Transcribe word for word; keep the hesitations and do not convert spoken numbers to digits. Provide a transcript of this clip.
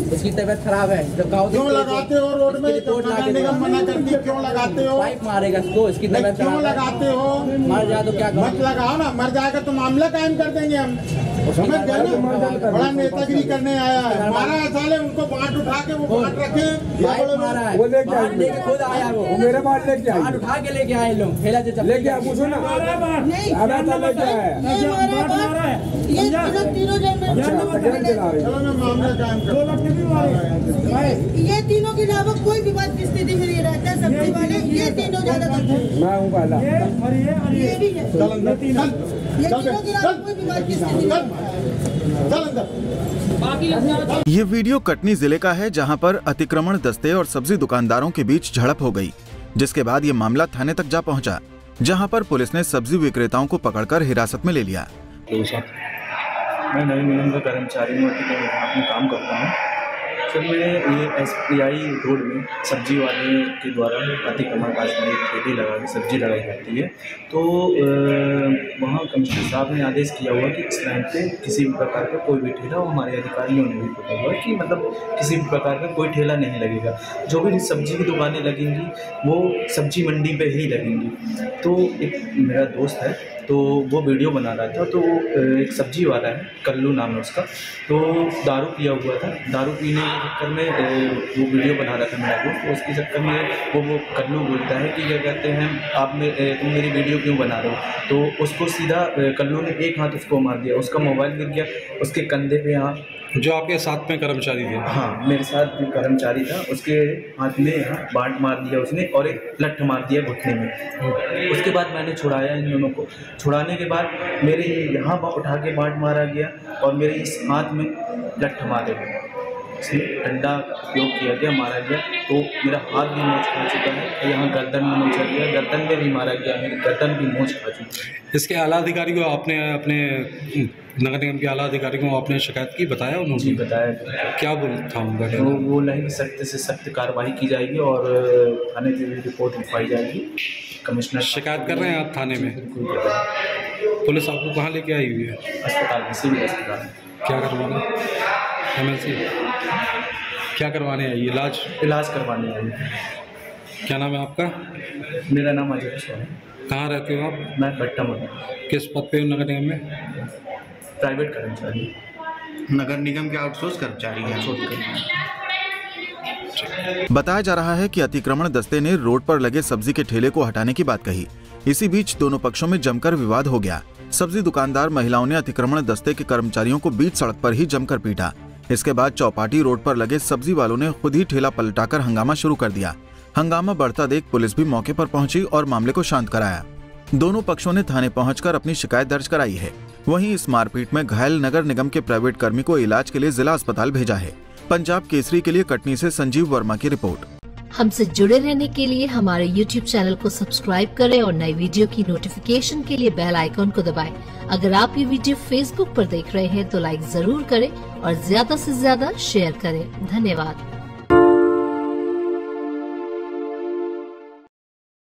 इसकी तबीयत खराब है। जब कहो क्यों लगाते हो रोड में? नगर निगम मना करती है, क्यों लगाते हो? बाइक मारेगा इसको, इसकी तबीयत क्यों लगाते हो? मर जाए तो क्या? मत लगाओ ना, मर जाएगा तो मामला कायम कर देंगे हम। समझ गए ना? बड़ा नेतागिरी करने आया है। मारा है साले, उनको बांट उठा के वो बांट रखे। मारा है, वो लेके खुद आया, वो मेरे बांट लेके आया, उठा के लेके आए लोग, ठेला से लेके आया। पूछो ना, ये तीनों के अलावा कोई विवाद की स्थिति में नहीं रहता है। सब्जी वाले ये तीनों ज्यादा मैं हूँ पहला, ये भी है। चल अंदर, ये तीनों के अलावा कोई विवाद की स्थिति चल अंदर। ये वीडियो कटनी जिले का है, जहां पर अतिक्रमण दस्ते और सब्जी दुकानदारों के बीच झड़प हो गई, जिसके बाद ये मामला थाने तक जा पहुंचा, जहां पर पुलिस ने सब्जी विक्रेताओं को पकड़कर हिरासत में ले लिया। मैं नगर निगम का कर्मचारी हूँ, अतिक्रमण में काम करता हूँ। सर मैं ये एस पी आई रोड में सब्जी वाले के द्वारा अतिक्रमण काट में ठेली लगा के सब्जी लगाई जाती है, तो वहाँ कमिश्नर साहब ने आदेश किया हुआ कि इस लाइन पे किसी भी प्रकार का कोई भी ठेला, हमारे अधिकारियों ने भी बताया हुआ कि मतलब किसी भी प्रकार का कोई ठेला नहीं लगेगा। जो भी सब्जी की दुकानें लगेंगी वो सब्जी मंडी पे ही लगेंगी। तो एक मेरा दोस्त है, तो वो वीडियो बना रहा था, तो एक सब्जी वाला है, कल्लू नाम है उसका, तो दारू पिया हुआ था। दारू पीने के चक्कर में वो वीडियो बना रहा था मेरा दोस्त, तो उसके चक्कर में वो वो कल्लू बोलता है कि क्या कहते हैं, आप में तुम मेरी वीडियो क्यों बना रहे हो? तो उसको सीधा कल्लू ने एक हाथ उसको मार दिया, उसका मोबाइल गिर गया, उसके कंधे पे यहाँ। जो आपके साथ में कर्मचारी थे? हाँ, मेरे साथ भी कर्मचारी था, उसके हाथ में यहाँ बाट मार दिया उसने और एक लठ मार दिया घुटने में। उसके बाद मैंने छुड़ाया इन दोनों को। छुड़ाने के बाद मेरे यहाँ उठा के बाट मारा गया और मेरे इस हाथ में लठ मारे गए, इसमें डंडा का उपयोग किया गया, मारा गया। तो मेरा हाथ भी मोच खा चुका है, यहाँ गर्दन में मोचा गया, गर्दन में भी मारा गया, मेरी गर्दन भी मोच खा चुकी है। इसके आला अधिकारी को आपने अपने नगर निगम के आला अधिकारी को आपने शिकायत की, बताया उन्होंने? जी बताया। क्या बोल था उनका? तो वो बोला है कि सख्त से सख्त कार्रवाई की जाएगी और थाने की रिपोर्ट लिखवाई जाएगी। कमिश्नर शिकायत कर रहे हैं आप थाने में? पुलिस आपको कहाँ लेके आई हुई है? अस्पताल में, सिविल अस्पताल। क्या करवाना? एम एल सी क्या करवाने आई? इलाज इलाज करवाने आई। क्या नाम है आपका? मेरा नाम अजय है। कहाँ रहते हो आप? मैं भट्टा में। किस पद पे हो नगर निगम में? प्राइवेट कर्मचारी। नगर निगम के आउटसोर्स कर्मचारी हैं। बताया जा रहा है कि अतिक्रमण दस्ते ने रोड पर लगे सब्जी के ठेले को हटाने की बात कही। इसी बीच दोनों पक्षों में जमकर विवाद हो गया। सब्जी दुकानदार महिलाओं ने अतिक्रमण दस्ते के कर्मचारियों को बीच सड़क पर ही जमकर पीटा। इसके बाद चौपाटी रोड पर लगे सब्जी वालों ने खुद ही ठेला पलटाकर हंगामा शुरू कर दिया। हंगामा बढ़ता देख पुलिस भी मौके पर पहुंची और मामले को शांत कराया। दोनों पक्षों ने थाने पहुंचकर अपनी शिकायत दर्ज कराई है। वहीं इस मारपीट में घायल नगर निगम के प्राइवेट कर्मी को इलाज के लिए जिला अस्पताल भेजा है। पंजाब केसरी के लिए कटनी से संजीव वर्मा की रिपोर्ट। हमसे जुड़े रहने के लिए हमारे यूट्यूब चैनल को सब्सक्राइब करें और नई वीडियो की नोटिफिकेशन के लिए बेल आइकॉन को दबाएं। अगर आप ये वीडियो फेसबुक पर देख रहे हैं तो लाइक जरूर करें और ज्यादा से ज्यादा शेयर करें। धन्यवाद।